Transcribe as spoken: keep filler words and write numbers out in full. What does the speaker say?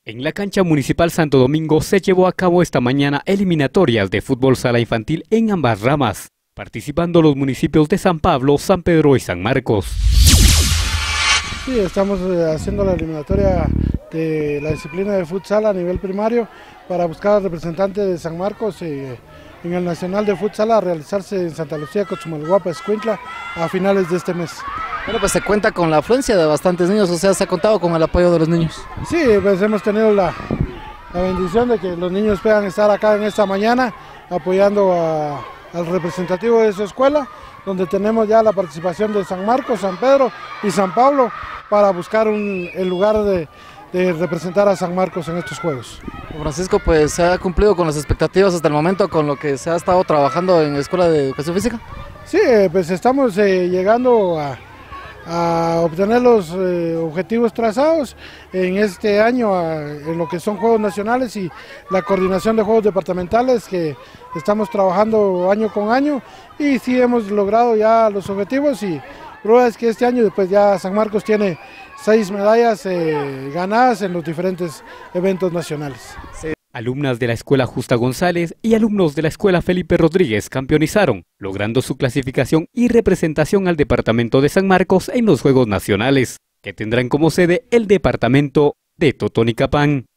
En la cancha municipal Santo Domingo se llevó a cabo esta mañana eliminatorias de fútbol sala infantil en ambas ramas, participando los municipios de San Pablo, San Pedro y San Marcos. Sí, estamos haciendo la eliminatoria de la disciplina de futsal a nivel primario para buscar al representante de San Marcos eh, en el Nacional de Futsal a realizarse en Santa Lucía, Cochumalguapa, Escuintla a finales de este mes. Bueno, pues se cuenta con la afluencia de bastantes niños, o sea, se ha contado con el apoyo de los niños. Sí, pues hemos tenido la, la bendición de que los niños puedan estar acá en esta mañana apoyando a, al representativo de su escuela, donde tenemos ya la participación de San Marcos, San Pedro y San Pablo para buscar un, el lugar de, de representar a San Marcos en estos juegos. Francisco, pues se ha cumplido con las expectativas hasta el momento con lo que se ha estado trabajando en la Escuela de Educación Física. Sí, pues estamos eh, llegando a, a obtener los eh, objetivos trazados en este año a, en lo que son Juegos Nacionales y la coordinación de Juegos Departamentales que estamos trabajando año con año y sí hemos logrado ya los objetivos y prueba es que este año después ya San Marcos tiene seis medallas eh, ganadas en los diferentes eventos nacionales. Sí. Alumnas de la Escuela Justa González y alumnos de la Escuela Felipe Rodríguez campeonizaron, logrando su clasificación y representación al departamento de San Marcos en los Juegos Nacionales, que tendrán como sede el departamento de Totonicapán.